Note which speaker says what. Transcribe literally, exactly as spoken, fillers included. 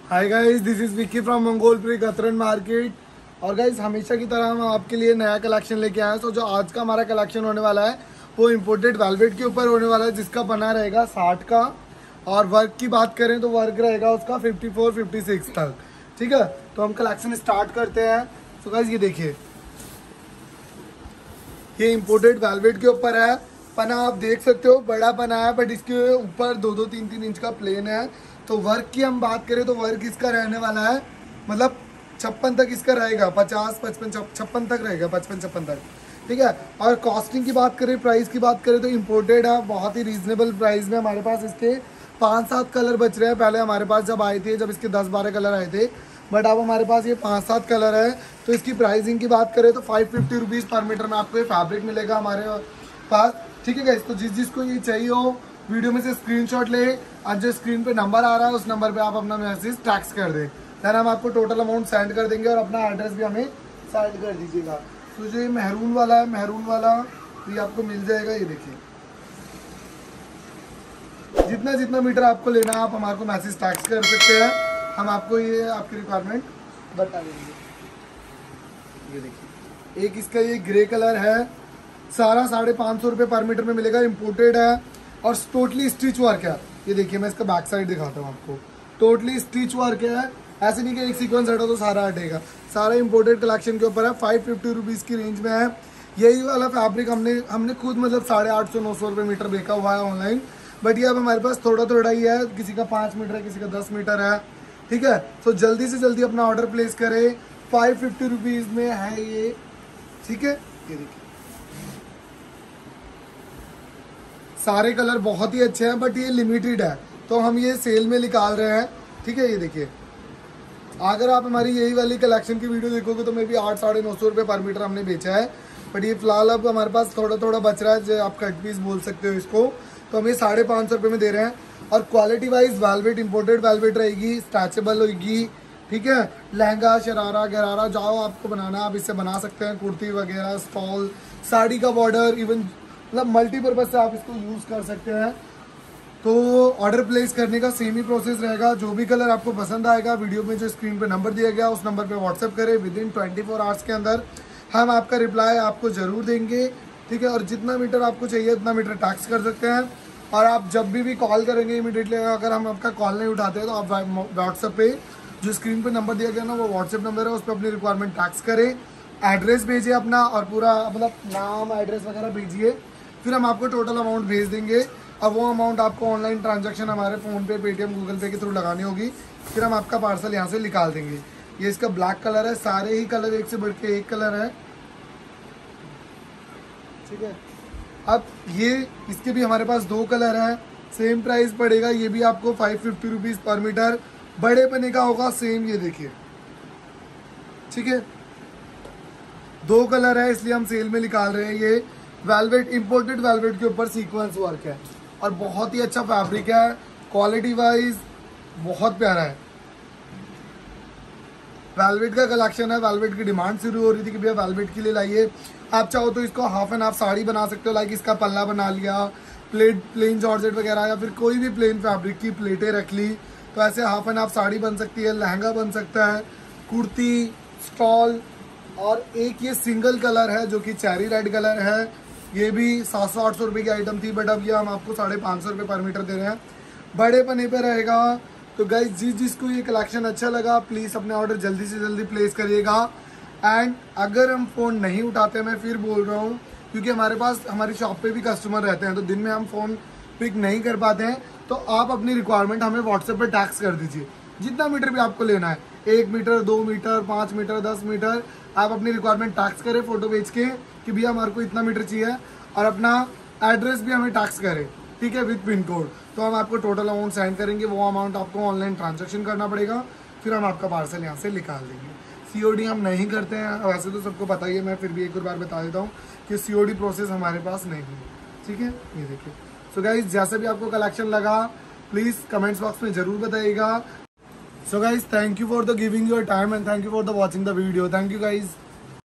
Speaker 1: Hi guys, this is Vicky from Mangolpuri Katran market. और guys हमेशा की तरह हम आपके लिए नया कलेक्शन लेके आए हैं। सो जो आज का हमारा कलेक्शन होने वाला है वो इम्पोर्टेड वेलवेट के ऊपर होने वाला है, जिसका बना रहेगा साठ का। और वर्क की बात करें तो वर्क रहेगा उसका फिफ्टी फोर फिफ्टी सिक्स तक। ठीक है, तो हम कलेक्शन स्टार्ट करते हैं। सो गाइस ये देखिए, ये इम्पोर्टेड वेलवेट के ऊपर है। पना आप देख सकते हो, बड़ा पना है, बट इसके ऊपर दो दो तीन तीन इंच का प्लेन है। तो वर्क की हम बात करें तो वर्क इसका रहने वाला है, मतलब छप्पन तक इसका रहेगा, पचास पचपन छप्पन तक रहेगा, पचपन छप्पन तक। ठीक है, और कॉस्टिंग की बात करें, प्राइस की बात करें तो इम्पोर्टेड है, बहुत ही रीजनेबल प्राइस में हमारे पास इसके पाँच सात कलर बच रहे हैं। पहले हमारे पास जब आए थे, जब इसके दस बारह कलर आए थे, बट अब हमारे पास ये पाँच सात कलर है। तो इसकी प्राइसिंग की बात करें तो five fifty rupees per meter में आपको ये फैब्रिक मिलेगा हमारे पास। ठीक है गाइस, तो जिस जिसको ये चाहिए हो वीडियो में से स्क्रीनशॉट ले, आज जो स्क्रीन पे नंबर आ रहा है उस नंबर पे आप अपना मैसेज टैक्स कर दें, देन हम आपको टोटल अमाउंट सेंड कर देंगे और अपना एड्रेस भी हमें सेंड कर दीजिएगा। तो जो ये मेहरून वाला है, मेहरून वाला तो ये आपको मिल जाएगा। ये देखिए, जितना जितना मीटर आपको लेना है आप हमारे को मैसेज टैक्स कर सकते हैं, हम आपको ये आपकी रिक्वायरमेंट बता देंगे। ये देखिए, एक इसका ये ग्रे कलर है, सारा साढ़े पाँच सौ रुपये पर मीटर में मिलेगा, इम्पोर्टेड है और टोटली स्टिच वर्क है। ये देखिए, मैं इसका बैक साइड दिखाता हूँ आपको, टोटली स्टिच वर्क है। ऐसे नहीं कि एक सीक्वेंस हटा तो सारा हटेगा, सारा इम्पोर्टेड कलेक्शन के ऊपर है। फाइव फिफ्टी रुपीज़ की रेंज में है। यही वाला फैब्रिक हमने हमने खुद मतलब साढ़े आठ सौ नौ सौ रुपये मीटर बेचा हुआ है ऑनलाइन, बट ये अब हमारे पास थोड़ा थोड़ा ही है, किसी का पाँच मीटर है, किसी का दस मीटर है। ठीक है, तो जल्दी से जल्दी अपना ऑर्डर प्लेस करें, फाइव फिफ्टी रुपीज़ में है ये। ठीक है, ये देखिए सारे कलर बहुत ही अच्छे हैं, बट ये लिमिटेड है तो हम ये सेल में निकाल रहे हैं। ठीक है, ये देखिए, अगर आप हमारी यही वाली कलेक्शन की वीडियो देखोगे तो मे भी आठ साढ़े नौ सौ रुपये पर मीटर हमने बेचा है, बट ये फिलहाल अब हमारे पास थोड़ा थोड़ा बच रहा है, जो आप कट पीस बोल सकते हो इसको। तो हम ये साढ़े पाँच सौ रुपये में दे रहे हैं। और quality wise velvet imported velvet रहेगी, स्ट्रेचेबल होगी। ठीक है, लहंगा शरारा गरारा जाओ आपको बनाना, आप इससे बना सकते हैं, कुर्ती वगैरह, स्टॉल, साड़ी का बॉर्डर, इवन मतलब मल्टीपर्पज से आप इसको यूज़ कर सकते हैं। तो ऑर्डर प्लेस करने का सेम ही प्रोसेस रहेगा। जो भी कलर आपको पसंद आएगा, वीडियो में जो स्क्रीन पे नंबर दिया गया उस नंबर पे व्हाट्सएप करें, within twenty four hours के अंदर हम आपका रिप्लाई आपको ज़रूर देंगे। ठीक है, और जितना मीटर आपको चाहिए उतना मीटर टैक्स कर सकते हैं। और आप जब भी भी कॉल करेंगे इमीडिएटली, अगर हम आपका कॉल नहीं उठाते तो आप व्हाट्सएप पे जो स्क्रीन पे नंबर दिया गया ना, वो व्हाट्सएप नंबर है, उस पर अपनी रिक्वायरमेंट टैक्स करें, एड्रेस भेजिए अपना और पूरा मतलब नाम एड्रेस वगैरह भेजिए, फिर हम आपको टोटल अमाउंट भेज देंगे। अब वो अमाउंट आपको ऑनलाइन ट्रांजैक्शन हमारे PhonePe, Paytm, Google Pay के थ्रू लगानी होगी, फिर हम आपका पार्सल यहाँ से निकाल देंगे। ये इसका ब्लैक कलर है, सारे ही कलर एक से बढ़ के एक कलर है। ठीक है, अब ये इसके भी हमारे पास दो कलर है, सेम प्राइस पड़ेगा, ये भी आपको five fifty rupees per meter, बड़े पने का होगा सेम। ये देखिए, ठीक है, दो कलर है इसलिए हम सेल में निकाल रहे हैं। ये वेलवेट इम्पोर्टेड वेलवेट के ऊपर सीक्वेंस वर्क है और बहुत ही अच्छा फैब्रिक है, क्वालिटी वाइज बहुत प्यारा है। वेलवेट का कलेक्शन है, वेलवेट की डिमांड शुरू हो रही थी कि भैया वेलवेट के लिए लाइए। आप चाहो तो इसको हाफ एंड हाफ साड़ी बना सकते हो, लाइक इसका पल्ला बना लिया, प्लेट प्लेन जॉर्जेट वगैरह, या फिर कोई भी प्लेन फैब्रिक की प्लेटें रख ली, तो ऐसे हाफ एंड हाफ साड़ी बन सकती है, लहंगा बन सकता है, कुर्ती, स्टॉल। और एक ये सिंगल कलर है जो कि चेरी रेड कलर है, ये भी सात सौ आठ सौ रुपये की आइटम थी, बट अब ये हम आपको साढ़े पाँच सौ रुपये पर मीटर दे रहे हैं, बड़े पने पे रहेगा। तो गाइज जिस जिसको ये कलेक्शन अच्छा लगा प्लीज़ अपने ऑर्डर जल्दी से जल्दी प्लेस करिएगा। एंड अगर हम फ़ोन नहीं उठाते, मैं फिर बोल रहा हूँ, क्योंकि हमारे पास हमारी शॉप पे भी कस्टमर रहते हैं, तो दिन में हम फ़ोन पिक नहीं कर पाते हैं, तो आप अपनी रिक्वायरमेंट हमें व्हाट्सएप पे टैक्स कर दीजिए, जितना मीटर भी आपको लेना है, एक मीटर, दो मीटर, पाँच मीटर, दस मीटर, आप अपनी रिक्वायरमेंट टैक्स करें फोटो भेज के कि भैया हमारे को इतना मीटर चाहिए, और अपना एड्रेस भी हमें टैक्स करें। ठीक है, विद पिन कोड, तो हम आपको टोटल अमाउंट सेंड करेंगे। वो अमाउंट आपको ऑनलाइन ट्रांजैक्शन करना पड़ेगा, फिर हम आपका पार्सल यहाँ से निकाल देंगे। सीओडी हम नहीं करते हैं, वैसे तो सबको पता ही है, मैं फिर भी एक और बार बता देता हूँ कि सीओडी प्रोसेस हमारे पास नहीं है। ठीक है, ये देखिए। सो गाइज जैसे भी आपको कलेक्शन लगा प्लीज़ कमेंट्स बॉक्स में ज़रूर बताइएगा। So guys thank you for the giving your time and thank you for the watching the video. Thank you guys.